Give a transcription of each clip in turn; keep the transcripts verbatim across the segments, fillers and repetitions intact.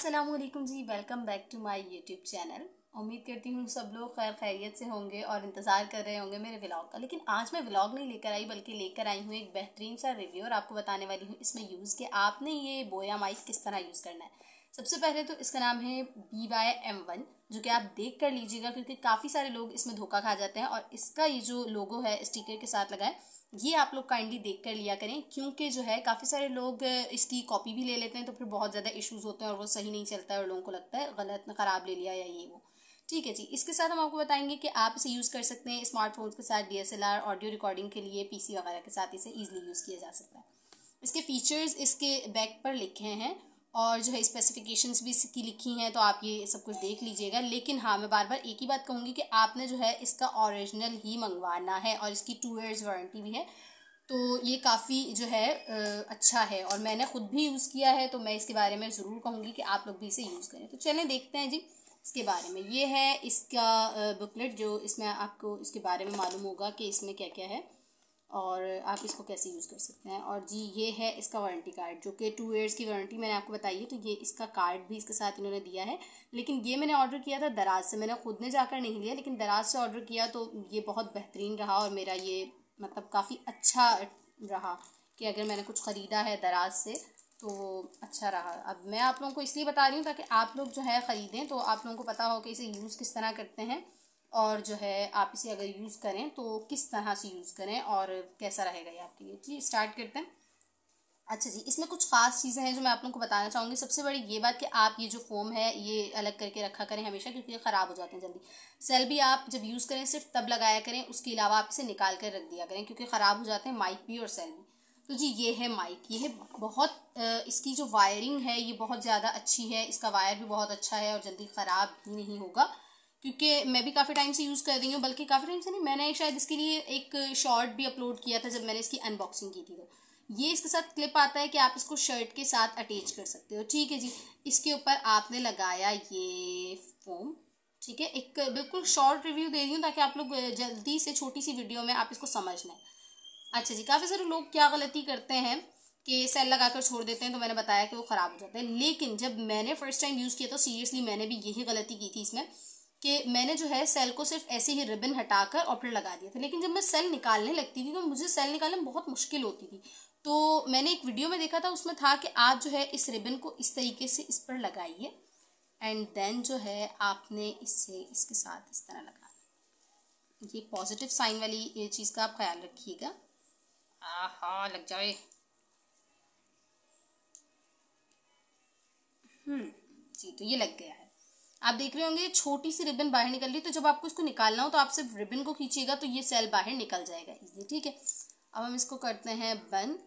अस्सलाम वालेकुम जी, welcome back to my YouTube channel. उम्मीद करती हूँ सब लोग खैर खैरियत से होंगे और इंतज़ार कर रहे होंगे मेरे व्लॉग का। लेकिन आज मैं व्लॉग नहीं लेकर आई बल्कि लेकर आई हूँ एक बेहतरीन सा रिव्यू और आपको बताने वाली हूँ इसमें यूज़ कि आपने ये बोया माइक किस तरह यूज़ करना है। सबसे पहले तो इसका नाम है बी वाई एम वन, जो कि आप देख कर लीजिएगा क्योंकि काफ़ी सारे लोग इसमें धोखा खा जाते हैं। और इसका ये जो लोगो है स्टिकर के साथ लगा है, ये आप लोग काइंडली देख कर लिया करें क्योंकि जो है काफ़ी सारे लोग इसकी कॉपी भी ले लेते हैं तो फिर बहुत ज़्यादा इश्यूज होते हैं और वो सही नहीं चलता है और लोगों को लगता है गलत न ख़राब ले लिया या ये वो। ठीक है जी, इसके साथ हम आपको बताएंगे कि आप इसे यूज़ कर सकते हैं स्मार्टफोन्स के साथ, D S L R audio recording के लिए, पी सी वगैरह के साथ इसे ईजिली यूज़ किया जा सकता है। इसके फीचर्स इसके बैक पर लिखे हैं और जो है स्पेसिफिकेशंस भी इसकी लिखी हैं, तो आप ये सब कुछ देख लीजिएगा। लेकिन हाँ, मैं बार बार एक ही बात कहूँगी कि आपने जो है इसका ओरिजिनल ही मंगवाना है और इसकी टू ईयर्स वारंटी भी है, तो ये काफ़ी जो है अच्छा है और मैंने ख़ुद भी यूज़ किया है, तो मैं इसके बारे में ज़रूर कहूँगी कि आप लोग भी इसे यूज़ करें। तो चलें देखते हैं जी इसके बारे में। ये है इसका बुकलेट जो इसमें आपको इसके बारे में मालूम होगा कि इसमें क्या क्या है और आप इसको कैसे यूज़ कर सकते हैं। और जी ये है इसका वारंटी कार्ड, जो कि टू इयर्स की वारंटी मैंने आपको बताई है, तो ये इसका कार्ड भी इसके साथ इन्होंने दिया है। लेकिन ये मैंने ऑर्डर किया था दराज से, मैंने खुद ने जाकर नहीं लिया लेकिन दराज से ऑर्डर किया, तो ये बहुत बेहतरीन रहा और मेरा ये मतलब काफ़ी अच्छा रहा कि अगर मैंने कुछ ख़रीदा है दराज से तो अच्छा रहा। अब मैं आप लोगों को इसलिए बता रही हूँ ताकि आप लोग जो है ख़रीदें तो आप लोगों को पता हो कि इसे यूज़ किस तरह करते हैं और जो है आप इसे अगर यूज़ करें तो किस तरह से यूज़ करें और कैसा रहेगा ये आपके लिए। जी स्टार्ट करते हैं। अच्छा जी, इसमें कुछ ख़ास चीज़ें हैं जो मैं आप लोगों को बताना चाहूँगी। सबसे बड़ी ये बात कि आप ये जो फ़ोम है ये अलग करके रखा करें हमेशा, क्योंकि ये ख़राब हो जाते हैं जल्दी। सेल भी आप जब यूज़ करें सिर्फ तब लगाया करें, उसके अलावा आप इसे निकाल कर रख दिया करें क्योंकि ख़राब हो जाते हैं माइक भी और सेल भी। तो जी ये है माइक, ये है बहुत इसकी जो वायरिंग है ये बहुत ज़्यादा अच्छी है, इसका वायर भी बहुत अच्छा है और जल्दी ख़राब भी नहीं होगा क्योंकि मैं भी काफ़ी टाइम से यूज़ कर रही हूँ, बल्कि काफ़ी टाइम से नहीं, मैंने शायद इसके लिए एक शॉर्ट भी अपलोड किया था जब मैंने इसकी अनबॉक्सिंग की थी। तो ये इसके साथ क्लिप आता है कि आप इसको शर्ट के साथ अटैच कर सकते हो। ठीक है जी, इसके ऊपर आपने लगाया ये फोम। ठीक है, एक बिल्कुल शॉर्ट रिव्यू दे रही हूँ ताकि आप लोग जल्दी से छोटी सी वीडियो में आप इसको समझ लें। अच्छा जी, काफ़ी सारे लोग क्या गलती करते हैं कि सेल लगाकर छोड़ देते हैं, तो मैंने बताया कि वो ख़राब हो जाते हैं। लेकिन जब मैंने फ़र्स्ट टाइम यूज़ किया तो सीरियसली मैंने भी यही गलती की थी इसमें कि मैंने जो है सेल को सिर्फ ऐसे ही रिबन हटाकर और फिर लगा दिया था। लेकिन जब मैं सेल निकालने लगती थी तो मुझे सेल निकालने में बहुत मुश्किल होती थी। तो मैंने एक वीडियो में देखा था, उसमें था कि आप जो है इस रिबन को इस तरीके से इस पर लगाइए एंड देन जो है आपने इससे इसके साथ इस तरह लगाना। ये पॉजिटिव साइन वाली ये चीज़ का आप ख्याल रखिएगा। आहा लग जाए। हम्म जी, तो ये लग गया है। आप देख रहे होंगे छोटी सी रिबन बाहर निकल रही है, तो जब आपको इसको निकालना हो तो आप सिर्फ रिबन को खींचिएगा तो ये सेल बाहर निकल जाएगा इजीली। ठीक है, अब हम इसको करते हैं बंद।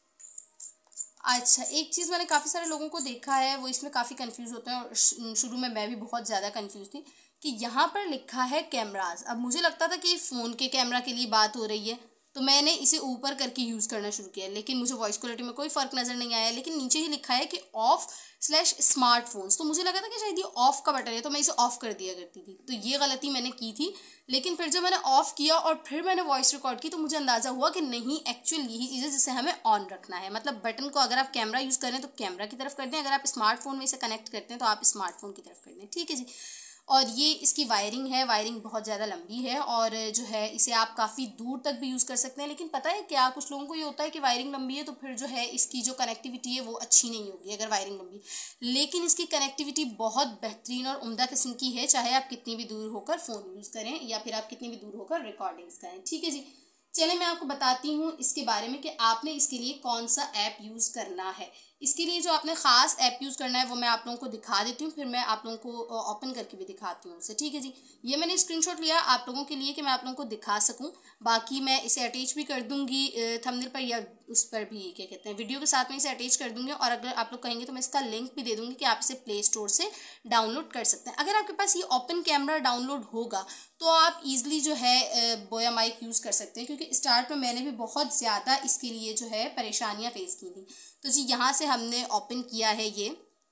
अच्छा, एक चीज़ मैंने काफ़ी सारे लोगों को देखा है, वो इसमें काफ़ी कंफ्यूज होते हैं और शुरू में मैं भी बहुत ज़्यादा कंफ्यूज थी कि यहाँ पर लिखा है कैमराज। अब मुझे लगता था कि फ़ोन के कैमरा के लिए बात हो रही है, तो मैंने इसे ऊपर करके यूज़ करना शुरू किया, लेकिन मुझे वॉइस क्वालिटी में कोई फ़र्क नज़र नहीं आया। लेकिन नीचे ही लिखा है कि ऑफ स्लैश स्मार्टफोन्स, तो मुझे लगा था कि शायद ये ऑफ़ का बटन है, तो मैं इसे ऑफ़ कर दिया करती थी। तो ये गलती मैंने की थी। लेकिन फिर जब मैंने ऑफ़ किया और फिर मैंने वॉइस रिकॉर्ड की तो मुझे अंदाज़ा हुआ कि नहीं, एक्चुअल यही चीज़ है जिसे हमें ऑन रखना है। मतलब बटन को अगर आप कैमरा यूज़ करें तो कैमरा की तरफ कर दें, अगर आप स्मार्टफोन में इसे कनेक्ट करते हैं तो आप स्मार्टफोन की तरफ कर दें। ठीक है जी, और ये इसकी वायरिंग है, वायरिंग बहुत ज़्यादा लंबी है और जो है इसे आप काफ़ी दूर तक भी यूज़ कर सकते हैं। लेकिन पता है क्या, कुछ लोगों को ये होता है कि वायरिंग लंबी है तो फिर जो है इसकी जो कनेक्टिविटी है वो अच्छी नहीं होगी अगर वायरिंग लंबी। लेकिन इसकी कनेक्टिविटी बहुत बेहतरीन और उम्दा किस्म की है, चाहे आप कितनी भी दूर होकर फ़ोन यूज़ करें या फिर आप कितनी भी दूर होकर रिकॉर्डिंग्स करें। ठीक है जी, चलिए मैं आपको बताती हूँ इसके बारे में कि आपने इसके लिए कौन सा ऐप यूज़ करना है। इसके लिए जो आपने ख़ास ऐप यूज़ करना है वो मैं आप लोगों को दिखा देती हूँ, फिर मैं आप लोगों को ओपन करके भी दिखाती हूँ उसे। ठीक है जी, ये मैंने स्क्रीनशॉट लिया आप लोगों के लिए कि मैं आप लोगों को दिखा सकूँ। बाकी मैं इसे अटैच भी कर दूँगी थंबनेल पर या उस पर भी, क्या कहते हैं, वीडियो के साथ में इसे अटैच कर दूँगी। और अगर आप लोग कहेंगे तो मैं इसका लिंक भी दे दूँगी कि आप इसे प्ले स्टोर से डाउनलोड कर सकते हैं। अगर आपके पास ये ओपन कैमरा डाउनलोड होगा तो आप ईज़िली जो है बोया माइक यूज़ कर सकते हैं, क्योंकि स्टार्ट में मैंने भी बहुत ज़्यादा इसके लिए जो है परेशानियाँ फेस की थी। तो जी यहाँ से हमने ओपन किया है ये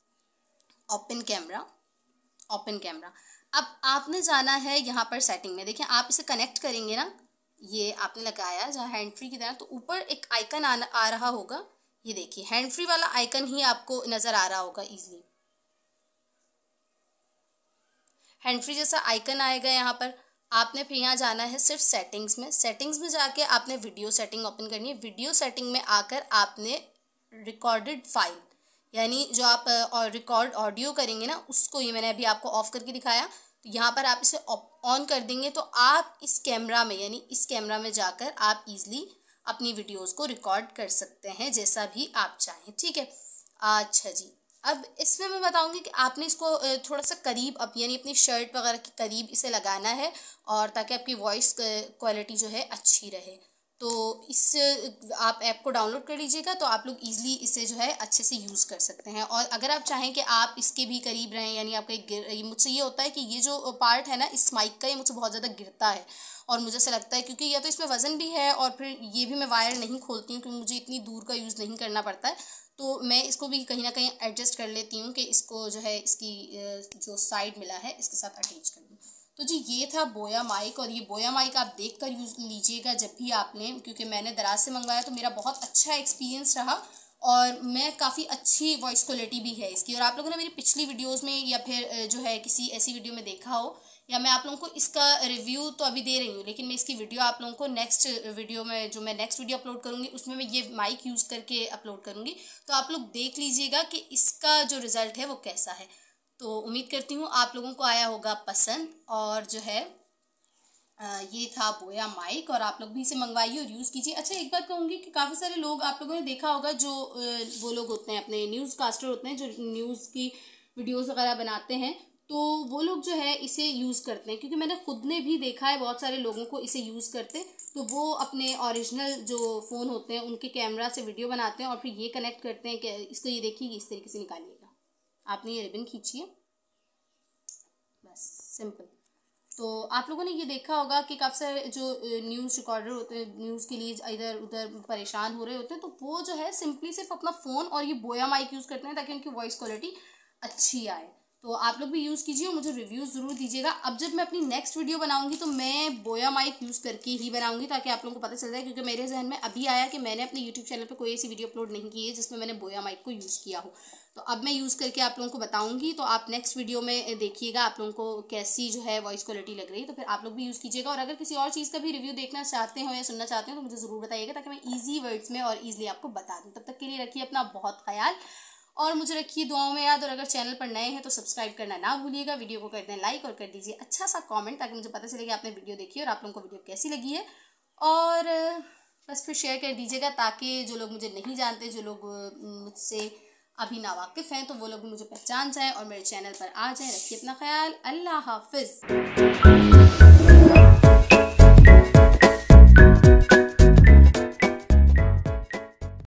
ओपन कैमरा, ओपन कैमरा। अब आपने जाना है यहाँ पर सेटिंग में। देखिए आप इसे कनेक्ट करेंगे ना, ये आपने लगाया जहाँ हैंड फ्री की तरह, तो ऊपर एक आइकन आ, आ रहा होगा, ये देखिए हैंड फ्री वाला आइकन ही आपको नज़र आ रहा होगा ईजिली। हैंड फ्री जैसा आइकन आएगा यहाँ पर। आपने फिर यहाँ जाना है सिर्फ सेटिंग्स में। सेटिंग्स में जाके आपने वीडियो सेटिंग ओपन करनी है। वीडियो सेटिंग में आकर आपने रिकॉर्डेड फाइल, यानी जो आप और रिकॉर्ड ऑडियो करेंगे ना, उसको ये मैंने अभी आपको ऑफ करके दिखाया, तो यहाँ पर आप इसे ऑन कर देंगे तो आप इस कैमरा में, यानी इस कैमरा में जाकर आप इजीली अपनी वीडियोस को रिकॉर्ड कर सकते हैं जैसा भी आप चाहें। ठीक है, अच्छा जी। अब इसमें मैं बताऊंगी कि आपने इसको थोड़ा सा करीब अब यानी अपनी शर्ट वगैरह के करीब इसे लगाना है, और ताकि आपकी वॉइस क्वालिटी जो है अच्छी रहे। तो इस आप ऐप को डाउनलोड कर लीजिएगा तो आप लोग इजीली इसे जो है अच्छे से यूज़ कर सकते हैं। और अगर आप चाहें कि आप इसके भी करीब रहें, यानी आपका एक गिर मुझसे ये होता है कि ये जो पार्ट है ना इस माइक का, ये मुझसे बहुत ज़्यादा गिरता है, और मुझे ऐसा लगता है क्योंकि या तो इसमें वज़न भी है, और फिर ये भी मैं वायर नहीं खोलती हूँ क्योंकि मुझे इतनी दूर का यूज़ नहीं करना पड़ता है, तो मैं इसको भी कहीं ना कहीं एडजस्ट कर लेती हूँ कि इसको जो है इसकी जो साइड मिला है इसके साथ अटैच कर दूँ। तो जी ये था बोया माइक, और ये बोया माइक आप देख कर यूज़ लीजिएगा जब भी आपने, क्योंकि मैंने दराज से मंगवाया तो मेरा बहुत अच्छा एक्सपीरियंस रहा, और मैं काफ़ी अच्छी वॉइस क्वालिटी भी है इसकी। और आप लोगों ने मेरी पिछली वीडियोस में या फिर जो है किसी ऐसी वीडियो में देखा हो, या मैं आप लोगों को इसका रिव्यू तो अभी दे रही हूँ, लेकिन मैं इसकी वीडियो आप लोगों को नेक्स्ट वीडियो में, जो मैं नेक्स्ट वीडियो अपलोड करूँगी उसमें मैं ये माइक यूज़ करके अपलोड करूँगी, तो आप लोग देख लीजिएगा कि इसका जो रिज़ल्ट है वो कैसा है। तो उम्मीद करती हूँ आप लोगों को आया होगा पसंद। और जो है आ, ये था बोया माइक, और आप लोग भी इसे मंगवाइए और यूज़ कीजिए। अच्छा, एक बात कहूँगी कि काफ़ी सारे लोग आप लोगों ने देखा होगा जो वो लोग होते हैं अपने न्यूज़ कास्टर होते हैं, जो न्यूज़ की वीडियोज़ वगैरह बनाते हैं, तो वो लोग जो है इसे यूज़ करते हैं, क्योंकि मैंने खुद ने भी देखा है बहुत सारे लोगों को इसे यूज़ करते, तो वो अपने ओरिजिनल जो फ़ोन होते हैं उनके कैमरा से वीडियो बनाते हैं और फिर ये कनेक्ट करते हैं कि इसको ये देखिए इस तरीके से निकालिएगा, आपने ये रिबन खींचिए, बस सिंपल। तो आप लोगों ने ये देखा होगा कि काफ़ी सारे जो न्यूज़ रिकॉर्डर होते हैं, न्यूज़ के लिए इधर उधर परेशान हो रहे होते हैं, तो वो जो है सिंपली सिर्फ अपना फ़ोन और ये बोया माइक यूज़ करते हैं ताकि उनकी वॉइस क्वालिटी अच्छी आए। तो आप लोग भी यूज़ कीजिए और मुझे रिव्यूज़ ज़रूर दीजिएगा। अब जब मैं अपनी नेक्स्ट वीडियो बनाऊंगी तो मैं बोया माइक यूज़ करके ही बनाऊंगी, ताकि आप लोगों को पता चल जाए, क्योंकि मेरे जहन में अभी आया कि मैंने अपने यूट्यूब चैनल पे कोई ऐसी वीडियो अपलोड नहीं की है जिसमें मैंने बोया माइक को यूज़ किया हो। तो अब मैं यूज़ करके आप लोगों को बताऊंगी, तो आप नेक्स्ट वीडियो में देखिएगा आप लोगों को कैसी जो है वॉइस क्वालिटी लग रही है, तो फिर आप लोग भी यूज़ कीजिएगा। और अगर किसी और चीज़ का भी रिव्यू देखना चाहते हो या सुनना चाहते हो तो मुझे ज़रूर बताइएगा, ताकि मैं ईजी वर्ड्स में और ईजिली आपको बता दूँ। तब तक के लिए रखिए अपना बहुत ख्याल और मुझे रखिए दुआओं में याद। और अगर चैनल पर नए हैं तो सब्सक्राइब करना ना भूलिएगा, वीडियो को कर दें लाइक और कर दीजिए अच्छा सा कमेंट, ताकि मुझे पता चले कि आपने वीडियो देखी और आप लोगों को वीडियो कैसी लगी है। और बस फिर शेयर कर दीजिएगा, ताकि जो लोग मुझे नहीं जानते, जो लोग मुझसे अभी नावाकिफ़ हैं, तो वो लोग मुझे पहचान जाएँ और मेरे चैनल पर आ जाएँ। रखिए अपना ख्याल, अल्लाह हाफिज़।